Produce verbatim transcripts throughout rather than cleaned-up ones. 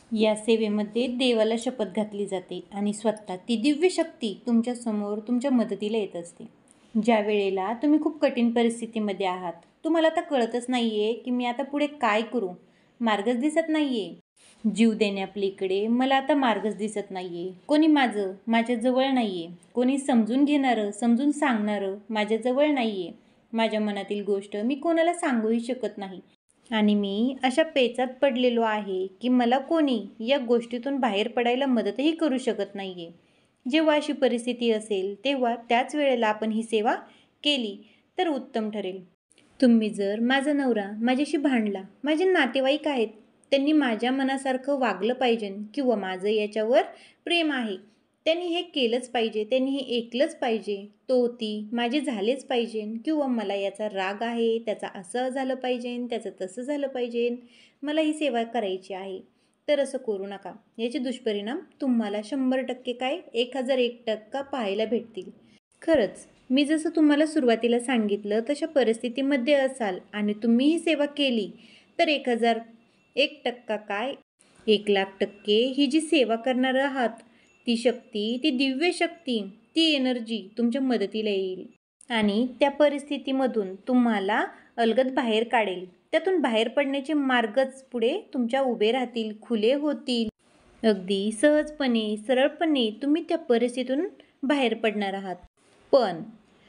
या सेवेमध्ये देवाला शपथ घातली जाते आणि स्वतः ती दिव्य शक्ती तुमच्यासमोर तुमच्या मदतीला येत असते. ज्या वेळेला तुम्ही खूप कठीण परिस्थितीमध्ये आहात, तुम्हाला आता कळतच नाही आहे की मी आता पुढे काय करू, मार्गच दिसत नाही आहे. जीव देण्यापलीकडे मला आता मार्गच दिसत नाही आहे. कोणी माझं माझ्याजवळ नाही आहे. कोणी समजून घेणारं, समजून सांगणारं माझ्याजवळ नाही आहे. माझ्या मनातील गोष्ट मी कोणाला सांगूही शकत नाही आणि मी अशा पेचात पडलेलो आहे की मला कोणी या गोष्टीतून बाहेर पडायला मदतही करू शकत नाही आहे. जेव्हा अशी परिस्थिती असेल तेव्हा त्याच वेळेला आपण ही सेवा केली तर उत्तम ठरेल. तुम्ही जर माझा नवरा माझ्याशी भांडला, माझे नातेवाईक आहेत, त्यांनी माझ्या मनासारखं वागलं पाहिजे किंवा माझं याच्यावर प्रेम आहे, त्यांनी हे केलंच पाहिजे, त्यांनी हे ऐकलंच पाहिजे, तो ती माझे झालेच पाहिजे किंवा मला याचा राग आहे, त्याचा असं झालं पाहिजे, त्याचं तसं झालं पाहिजे, मला ही सेवा करायची आहे, तर असं करू नका. याचे दुष्परिणाम तुम्हाला शंभर टक्के काय एक हजार एक टक्का पाहायला भेटतील. खरंच मी जसं तुम्हाला सुरुवातीला सांगितलं तशा परिस्थितीमध्ये असाल आणि तुम्ही ही सेवा केली तर एक हजार एक टक्का काय एक लाख टक्के ही जी सेवा करणार आहात ती शक्ती, ती दिव्य शक्ती, ती एनर्जी तुमच्या मदतीला येईल आणि त्या परिस्थितीमधून तुम्हाला अलगद बाहेर काढेल. त्यातून बाहेर पडण्याचे मार्गच पुढे तुमच्या उभे राहतील, खुले होतील. अगदी सहजपणे, सरळपणे तुम्ही त्या परिस्थितीतून बाहेर पडणार आहात. पण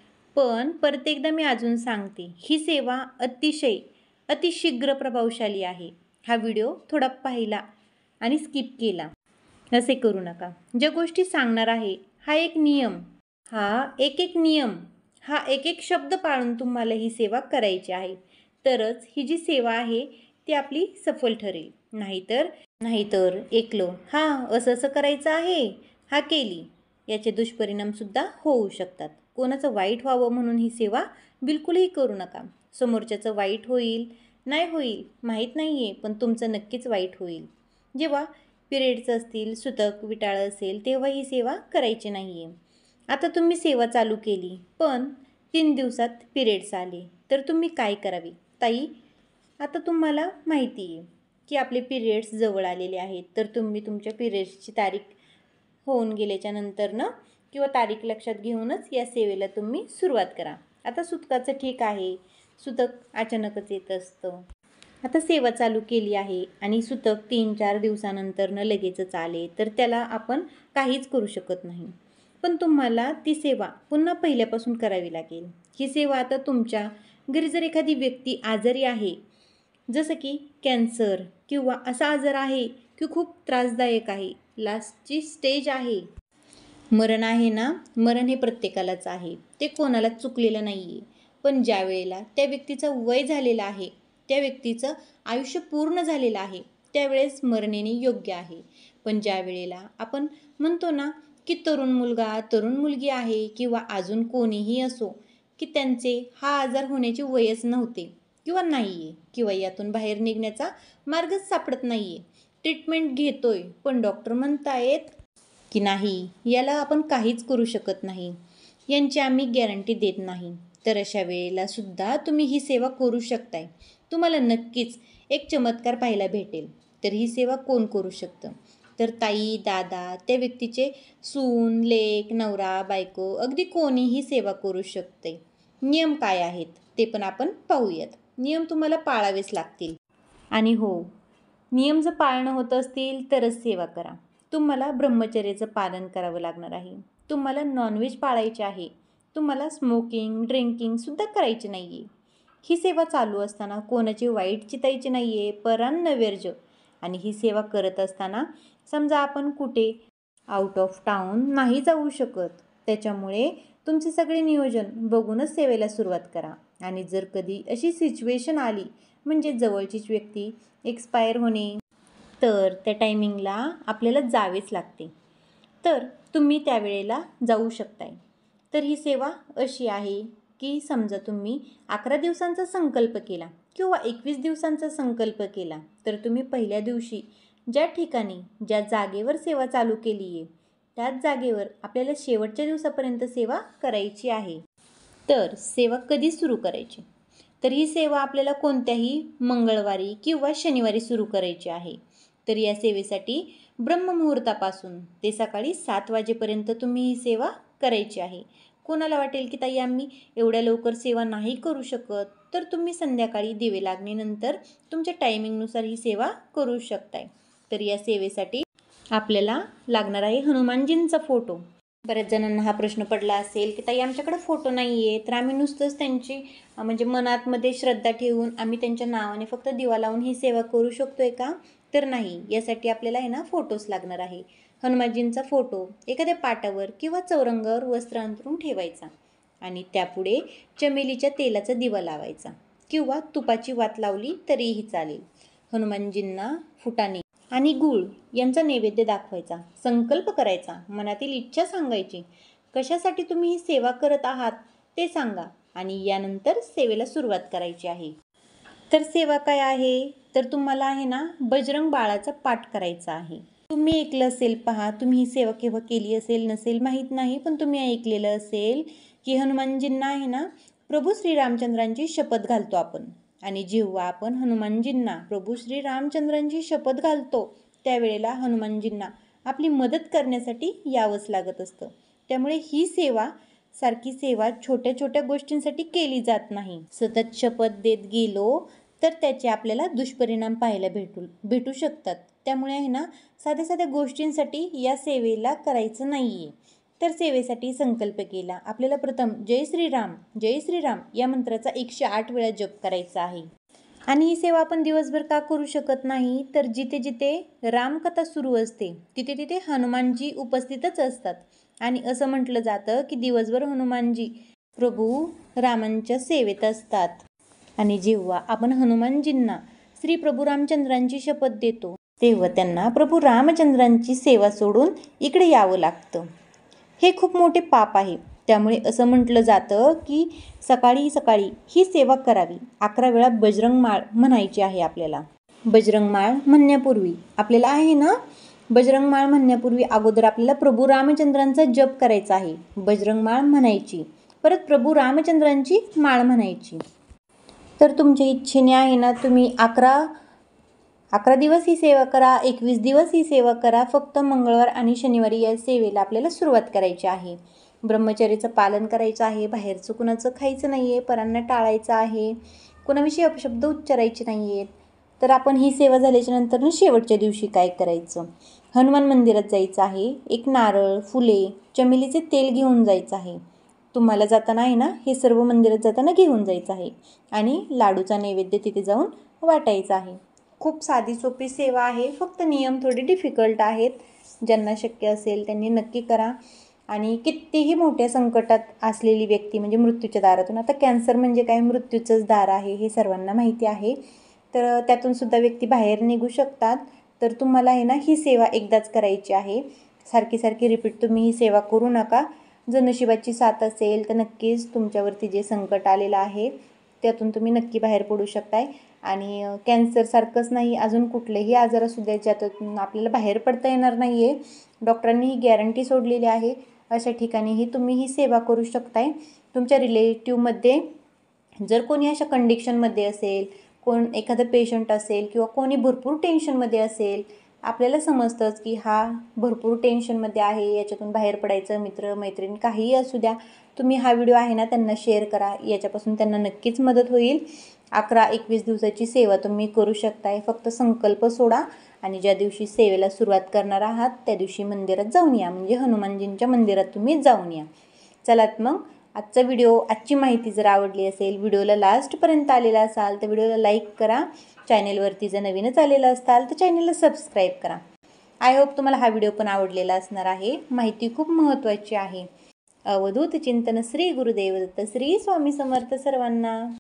पण परत एकदा मी अजून सांगते, ही सेवा अतिशय अतिशीघ्र प्रभावशाली आहे. हा व्हिडिओ थोडा पाहिला आणि स्किप केला असे करू नका. ज्या गोष्टी सांगणार आहे हा एक नियम, हा एक एक नियम, हा एक एक शब्द पाळून तुम्हाला ही सेवा करायची आहे. तरच ही जी सेवा आहे ती आपली सफल ठरेल. नाहीतर नाहीतर ऐकलं हां असं असं करायचं आहे, हा केली, याचे दुष्परिणामसुद्धा होऊ शकतात. कोणाचं वाईट व्हावं म्हणून ही सेवा बिलकुलही करू नका. समोरच्याचं वाईट होईल नाही होईल माहीत नाही आहे, पण तुमचं नक्कीच वाईट होईल. जेव्हा पिरियड्स असतील, सुतक विटाळं असेल तेव्हा ही सेवा करायची नाही आहे. आता तुम्ही सेवा चालू केली पण तीन दिवसात पिरियड्स आले तर तुम्ही काय करावे? ताई, आता तुम्हाला माहिती आहे की आपले पिरियड्स जवळ आलेले आहेत, तर तुम्ही तुमच्या पिरियड्सची तारीख होऊन गेल्याच्या नंतरनं किंवा तारीख लक्षात घेऊनच या सेवेला तुम्ही सुरुवात करा. आता सुतकाचं ठीक आहे, सुतक अचानकच येत असतं. आता सेवा चालू केली आहे आणि सुतक तीन चार दिवसानंतरनं लगेचच आले तर त्याला आपण काहीच करू शकत नाही. पण तुम्हाला ती सेवा पुन्हा पहिल्यापासून करावी लागेल. ही सेवा आता तुमच्या घरी जर एखादी व्यक्ती आजारी आहे, जसं की कॅन्सर किंवा असा आजार आहे की खूप त्रासदायक आहे, लास्टची स्टेज आहे, मरण आहे ना, मरण हे प्रत्येकालाच आहे, ते कोणालाच चुकलेलं नाही आहे. पण ज्या वेळेला त्या व्यक्तीचं वय झालेलं आहे, त्या व्यक्तीचं आयुष्य पूर्ण झालेलं आहे, त्यावेळेस मरण येणे योग्य आहे. पण ज्या वेळेला आपण म्हणतो ना की तरुण मुलगा तरुण मुलगी आहे किंवा अजून कोणीही असो की त्यांचे हा आजार होण्याचे वयच नव्हते किंवा नाही आहे किंवा यातून बाहेर निघण्याचा मार्गच सापडत नाही आहे, ट्रीटमेंट घेतोय पण डॉक्टर म्हणतायत की नाही, याला आपण काहीच करू शकत नाही, यांची आम्ही गॅरंटी देत नाही, तर अशा वेळेला सुद्धा तुम्ही ही सेवा करू शकताय. तुम्हाला नक्कीच एक चमत्कार पाहायला भेटेल. तर ही सेवा कोण करू शकतं? तर ताई, दादा, त्या व्यक्तीचे सून, लेक, नवरा, बायको, अगदी कोणीही सेवा करू शकते. नियम काय आहेत ते पण आपण पाहूयात. नियम तुम्हाला पाळावेच लागतील आणि हो, नियम जर पाळणं होत असतील तरच सेवा करा. तुम्हाला ब्रह्मचर्याचं पालन करावं लागणार आहे. तुम्हाला नॉनव्हेज पाळायचे आहे. तुम्हाला स्मोकिंग ड्रिंकिंगसुद्धा करायची नाही आहे. ही सेवा चालू असताना कोणाची वाईट चितायची नाही आहे, परान्न नैवेद्य. आणि ही सेवा करत असताना समजा आपण कुठे आउट ऑफ टाऊन नाही जाऊ शकत, त्याच्यामुळे तुमचे सगळे नियोजन बघूनच सेवेला सुरुवात करा. आणि जर कधी अशी सिच्युएशन आली म्हणजे जवळचीच व्यक्ती एक्सपायर होणे, तर त्या टायमिंगला आपल्याला जावेच लागते, तर तुम्ही त्यावेळेला जाऊ शकताय. तर ही सेवा अशी आहे की समजा तुम्ही अकरा दिवसांचा संकल्प केला किंवा एकवीस दिवसांचा संकल्प केला तर तुम्ही पहिल्या दिवशी ज्या ठिकाणी ज्या जागेवर सेवा चालू केली आहे त्याच जागेवर आपल्याला शेवटच्या दिवसापर्यंत सेवा करायची आहे. तर सेवा कधी सुरू करायची? तर ही सेवा आपल्याला कोणत्याही मंगळवारी किंवा शनिवारी सुरू करायची आहे. तर या सेवेसाठी ब्रह्ममुहूर्तापासून ते सकाळी सात वाजेपर्यंत तुम्ही ही सेवा करायची आहे. कोणाला वाटेल की ताई आम्ही एवढ्या लवकर सेवा नाही करू शकत, तर तुम्ही संध्याकाळी दिवे लागणीनंतर तुमच्या टायमिंगनुसार ही सेवा करू शकताय. तर या सेवेसाठी आपल्याला लागणार आहे हनुमानजींचा फोटो. बऱ्याच जणांना हा प्रश्न पडला असेल की ताई आमच्याकडे फोटो नाही आहे, तर आम्ही नुसतंच त्यांची म्हणजे मनातमध्ये श्रद्धा ठेवून आम्ही त्यांच्या नावाने फक्त दिवा लावून ही सेवा करू शकतोय का? तर नाही. यासाठी आपल्याला आहे ना फोटोच लागणार आहे. हनुमानजींचा फोटो एखाद्या पाटावर किंवा चौरंगावर वस्त्र अंथरून ठेवायचा आणि त्यापुढे चमेलीच्या तेलाचा दिवा लावायचा किंवा तुपाची वात लावली तरीही चालेल. हनुमानजींना फुटाणे आणि गूळ यांचा नैवेद्य दाखवायचा, संकल्प करायचा, मनातील इच्छा सांगायची, कशासाठी तुम्ही ही सेवा करत आहात ते सांगा आणि यानंतर सेवेला सुरुवात करायची आहे. तर सेवा काय आहे? तर तुम्हाला आहे ना बजरंग बाळाचा पाठ करायचा आहे. तुम्ही ऐकलं असेल, पहा तुम्ही ही सेवा केव्हा केली असेल नसेल माहीत नाही, पण तुम्ही ऐकलेलं असेल की हनुमानजींना आहे ना प्रभू श्रीरामचंद्रांची शपथ घालतो आपण. आणि जेव्हा आपण हनुमानजींना प्रभू श्री रामचंद्रांची शपथ घालतो त्यावेळेला हनुमानजींना आपली मदत करण्यासाठी यावंच लागत असतं. त्यामुळे ही सेवा सारखी सेवा छोट्या छोट्या गोष्टींसाठी केली जात नाही. सतत शपथ देत गेलो तर त्याचे आपल्याला दुष्परिणाम पाहायला भेटू भेटू शकतात. त्यामुळे आहे ना साध्या साध्या गोष्टींसाठी या सेवेला करायचं नाही आहे. तर सेवेसाठी संकल्प केला, आपल्याला प्रथम जय श्रीराम जय श्रीराम या मंत्राचा एकशे आठ वेळा जप करायचा आहे. आणि ही सेवा आपण दिवसभर का करू शकत नाही? तर जिथे जिथे रामकथा सुरू असते तिथे तिथे हनुमानजी उपस्थितच असतात. आणि असं म्हटलं जातं की दिवसभर हनुमानजी प्रभू रामांच्या सेवेत असतात. आणि जेव्हा आपण हनुमानजींना श्री प्रभू रामचंद्रांची शपथ देतो तेव्हा त्यांना प्रभू रामचंद्रांची सेवा सोडून इकडे यावं लागतं. हे खूप मोठे पाप आहे. त्यामुळे असं म्हटलं जातं की सकाळी सकाळी ही सेवा करावी. अकरा वेळा बजरंग माळ म्हणायची आहे आपल्याला. बजरंग माळ म्हणण्यापूर्वी आपल्याला आहे ना बजरंग माळ म्हणण्यापूर्वी अगोदर आपल्याला प्रभू रामचंद्रांचा जप करायचा आहे. बजरंग माळ म्हणायची, परत प्रभू रामचंद्रांची माळ म्हणायची. तर तुमच्या इच्छेने आहे ना तुम्ही अकरा अकरा दिवस ही सेवा करा, एकवीस दिवस ही सेवा करा. फक्त मंगळवार आणि शनिवारी या सेवेला आपल्याला सुरुवात करायची आहे. ब्रह्मचर्याचं पालन करायचं आहे, बाहेरचं कुणाचं खायचं नाही आहे, परांना टाळायचं आहे, कुणाविषयी अपशब्द उच्चारायचे नाही आहेत. तर आपण ही सेवा झाल्याच्या नंतर शेवटच्या दिवशी काय करायचं? हनुमान मंदिरात जायचं आहे. एक नारळ, फुले, चमेलीचे तेल घेऊन जायचं आहे. तुम्हाला जाताना आहे ना हे सर्व मंदिरात जाताना घेऊन जायचं आहे आणि लाडूचा नैवेद्य तिथे जाऊन वाटायचा आहे. खूप साधी सोपी सेवा आहे, फक्त नियम थोडे डिफिकल्ट आहेत. ज्यांना शक्य असेल त्यांनी नक्की करा. आणि कितीही मोठ्या संकटात असलेली व्यक्ती म्हणजे मृत्यूच्या दारातून, आता कॅन्सर म्हणजे काय मृत्यूचंच दार आहे हे सर्वांना माहिती आहे, तर त्यातून सुद्धा व्यक्ती बाहेर निघू शकतात. तर तुम्हाला आहे ना ही सेवा एकदाच करायची आहे. सारखी सारखी रिपीट तुम्ही ही सेवा करू नका. जर नशिबाची साथ असेल तर नक्कीच तुमच्यावरती जे संकट आलेलं आहे त्यातून तुम्ही नक्की बाहेर पडू शकताय. आणि कॅन्सरसारखंच नाही, अजून कुठलेही आजार असू द्या ज्यातून आपल्याला बाहेर पडता येणार नाही आहे, डॉक्टरांनी ही गॅरंटी सोडलेली आहे, अशा ठिकाणीही तुम्ही ही सेवा करू शकताय. तुमच्या रिलेटिव्हमध्ये जर कोणी अशा कंडिशनमध्ये असेल, कोण एखादं पेशंट असेल किंवा कोणी भरपूर टेन्शनमध्ये असेल, आपल्याला समजतंच की हा भरपूर टेन्शनमध्ये आहे, याच्यातून बाहेर पडायचं, मित्र मैत्रीण काहीही असू द्या, तुम्ही हा व्हिडिओ आहे ना त्यांना शेअर करा. याच्यापासून त्यांना नक्कीच मदत होईल. अकरा एकवीस दिवसाची सेवा तुम्ही करू शकताय. फक्त संकल्प सोडा आणि ज्या दिवशी सेवेला सुरुवात करणार आहात त्या दिवशी मंदिरात जाऊन या, म्हणजे हनुमानजींच्या मंदिरात तुम्ही जाऊन या. चलात मग आजचा व्हिडिओ, आजची माहिती जर आवडली असेल, व्हिडिओला लास्टपर्यंत आलेला असाल तर व्हिडिओला लाईक करा. चॅनेलवरती जर नवीनच आलेलं असाल तर चॅनेलला सबस्क्राईब करा. आय होप तुम्हाला हा व्हिडिओ पण आवडलेला असणार आहे. माहिती खूप महत्त्वाची आहे. अवधूत चिंतन श्री गुरुदेव दत्त. श्री स्वामी समर्थ सर्वांना.